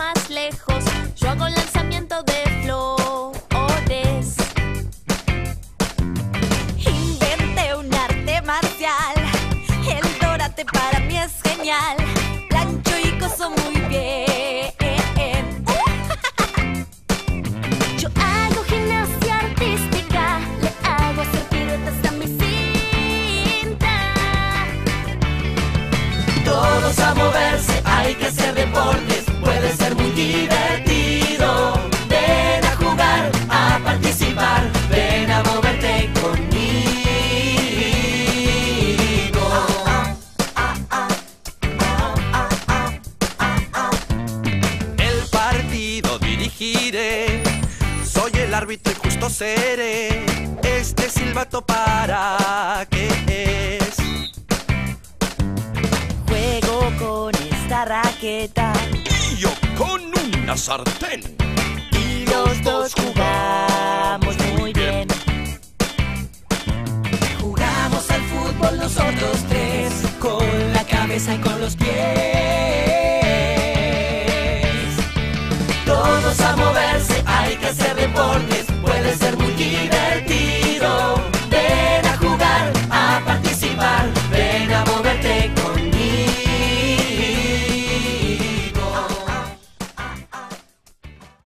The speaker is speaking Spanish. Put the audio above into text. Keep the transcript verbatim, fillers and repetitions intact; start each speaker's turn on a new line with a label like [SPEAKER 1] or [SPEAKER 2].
[SPEAKER 1] más lejos. Yo hago lanzamiento de flores.
[SPEAKER 2] Inventé un arte marcial. El dorate para mí es genial. Plancho y coso muy bien.
[SPEAKER 1] Yo hago gimnasia artística. Le hago hacer piruetas a mi cinta.
[SPEAKER 3] Todos a moverse, hay que hacer deportes. Puede ser muy divertido. Ven a jugar, a participar. Ven a moverte conmigo.
[SPEAKER 4] El partido dirigiré. Soy el árbitro y justo seré. Este silbato para qué es.
[SPEAKER 2] Juego con esta raqueta
[SPEAKER 4] Y yo con una sartén.
[SPEAKER 2] y los dos jugamos muy bien.
[SPEAKER 3] Jugamos al fútbol nosotros tres, con la cabeza y con los pies.